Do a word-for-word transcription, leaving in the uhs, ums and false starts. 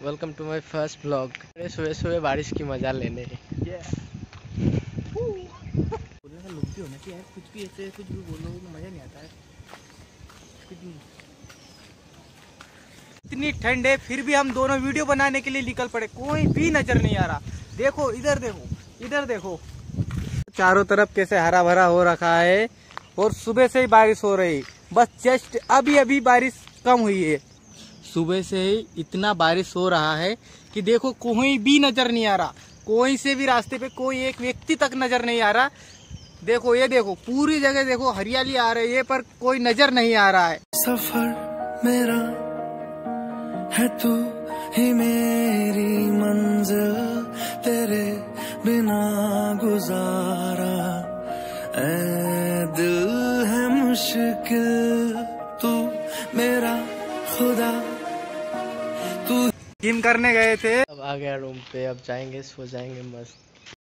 Welcome to my first blog. सुबह सुबह बारिश की मजा लेने बोलने का लुक भी होना चाहिए, कुछ भी ऐसे कुछ भी बोलो तो मजा नहीं आता है। इतनी ठंड है फिर भी हम दोनों वीडियो बनाने के लिए निकल पड़े, कोई भी नजर नहीं आ रहा। देखो इधर देखो इधर देखो, चारों तरफ कैसे हरा भरा हो रखा है और सुबह से ही बारिश हो रही। बस जस्ट अभी अभी बारिश कम हुई है। सुबह से ही इतना बारिश हो रहा है कि देखो कोई भी नजर नहीं आ रहा, कोई से भी रास्ते पे कोई एक व्यक्ति तक नजर नहीं आ रहा। देखो ये देखो पूरी जगह देखो हरियाली आ रही है पर कोई नजर नहीं आ रहा है। सफर मेरा है तू ही मेरी मंजिल, तेरे बिना गुजारा ऐ दिल है मुश्किल, तू मेरा खुदा तू। जिम करने गए थे, अब आ गया रूम पे, अब जाएंगे सो जाएंगे मस्त।